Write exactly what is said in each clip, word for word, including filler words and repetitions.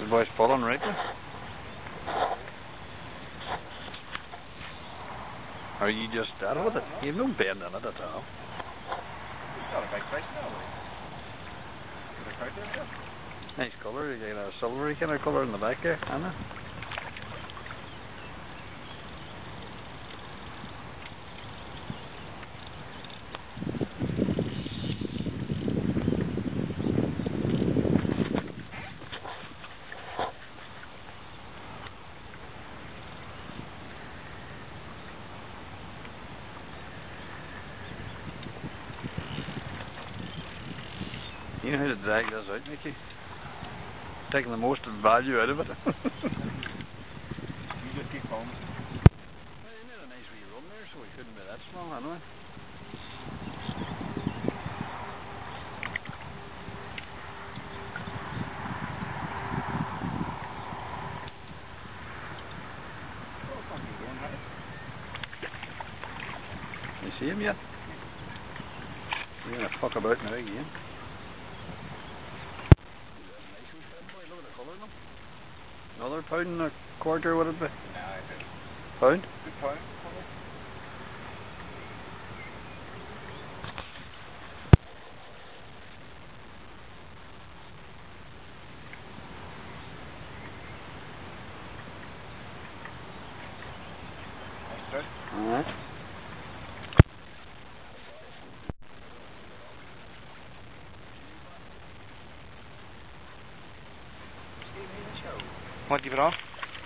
The boy's pulling right now. Are you just out with it? You've no bend in it at all. It's got a big fish now, like. Is it trout there, sir? Nice colour, you get a silvery kind of colour in the back there, Anna. You know how to drag this out, Mickey? Taking the most value out of it. You just keep home. Well, you made a nice wee run there, so we couldn't be that small, anyway. You see him yet? You're gonna fuck about now again. Look at the colour now. Another pound and a quarter, would it be? Nah, it's Pound? good pound. Nice trout. Alright. Want to keep it off?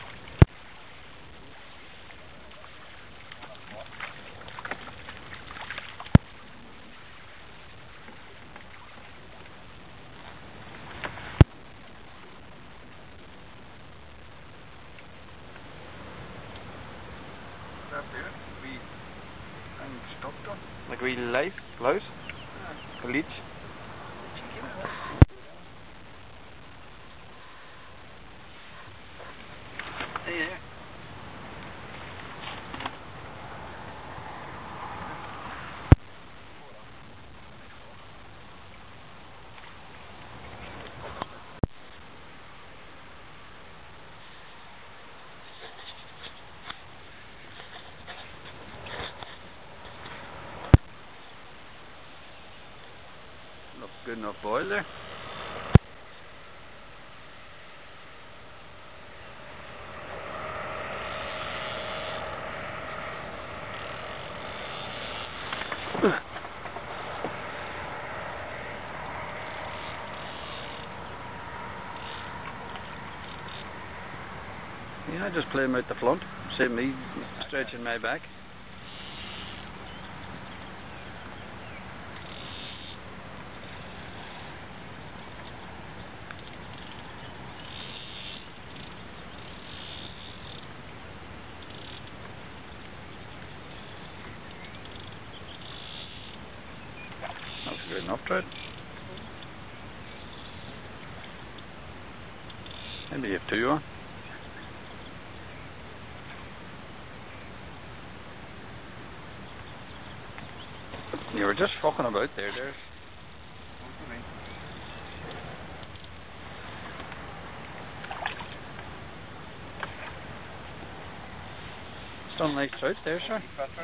That's it. We I'm stuck on. Like we live, lough? Yeah. A leech. Yeah. Enough, good enough boil there. Yeah, I just play him out the front. Save me stretching my back. That's good enough, trout. Maybe you have two on. You were just fucking about there, there's. Still nice trout there, sir.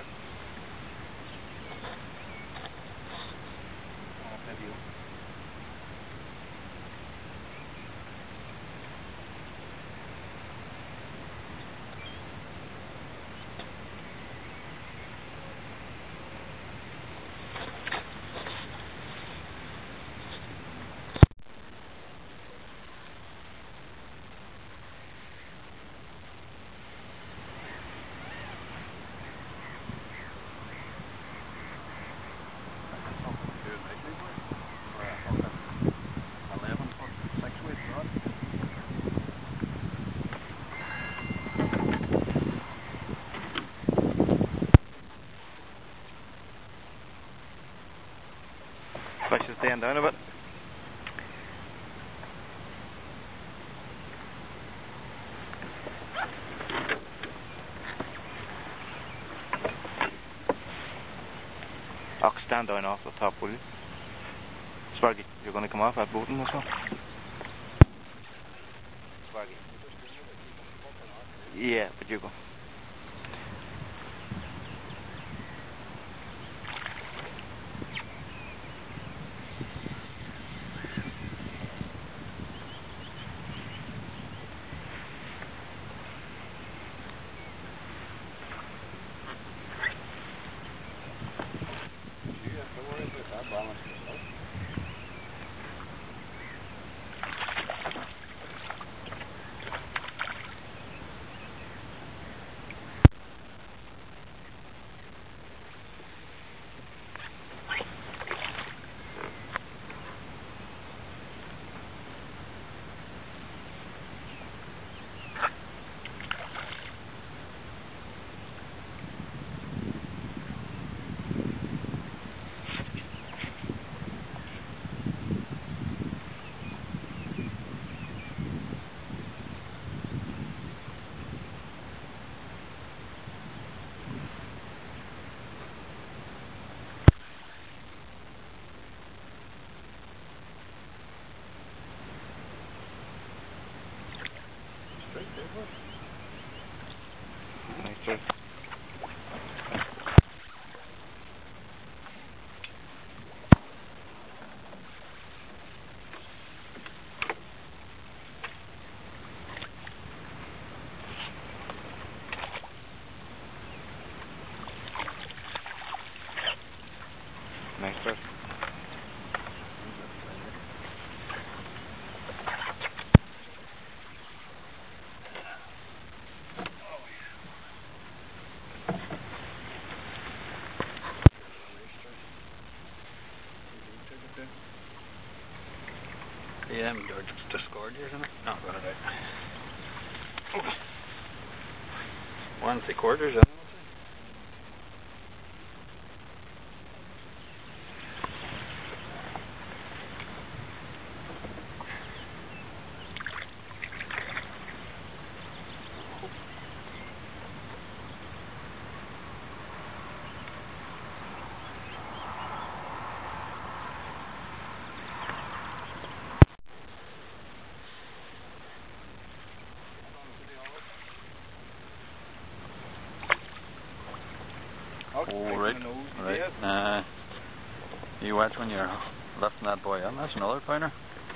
Fish is staying down a bit. I'll stand down off the top, will you? Sparky, you're going to come off that boat in this one? Yeah, but you go. Nice trout. Nice trout. Yeah, I'm going to discord here, isn't it? No, got it out. One and three quarters, isn't it? Oh, right, right. Uh, you watch when you're lifting that boy in. That's another pointer.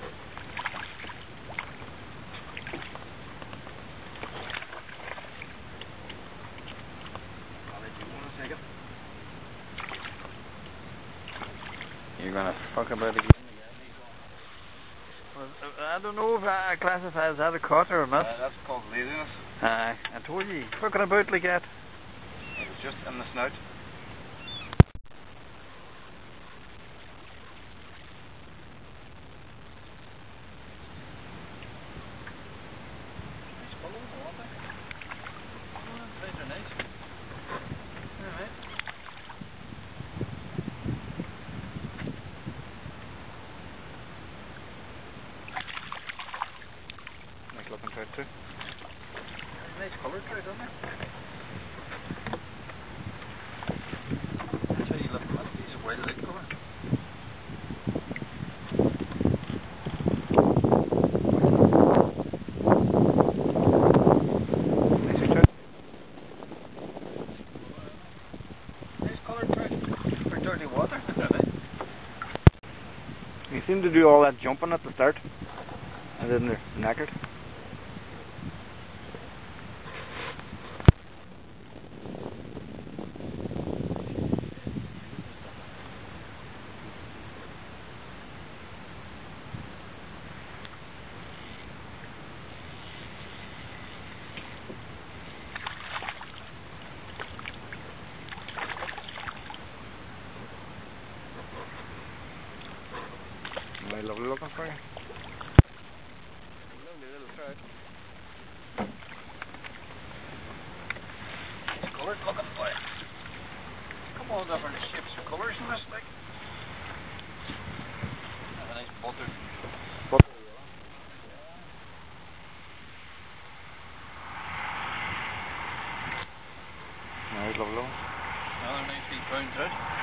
You're gonna fuck about again. Well, I don't know if I classify as that a cut or a miss. Uh, that's called laziness. Aye, I told you, fucking about like that. It was just in the snout. Nice looking trout too. Nice coloured trout, isn't it? That's how you lift them up. These are wild light colour. Nice trout. Nice coloured trout. For dirty water, isn't it? You seem to do all that jumping at the start, and then they're knackered. Really lovely looking for you. Lovely little trout. Nice coloured looking boy. Come all different shapes and colours in this, like. Have a nice butter. Butter. Nice lovely looking. Another nice wee brown trout.